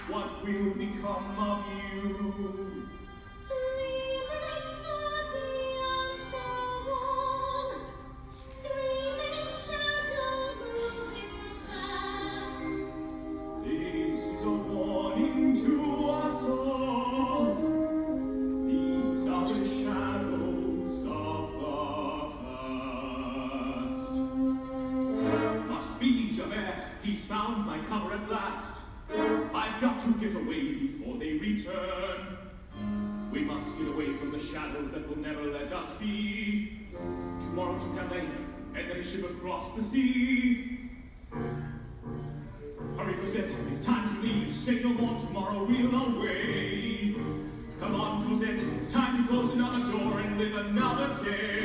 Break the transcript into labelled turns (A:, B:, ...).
A: what will become of you? He's found my cover at last. I've got to get away before they return. We must get away from the shadows that will never let us be. Tomorrow to Calais, and then ship across the sea. Hurry, Cosette, it's time to leave. Say no more, tomorrow we'll away. Come on, Cosette, it's time to close another door and live another day.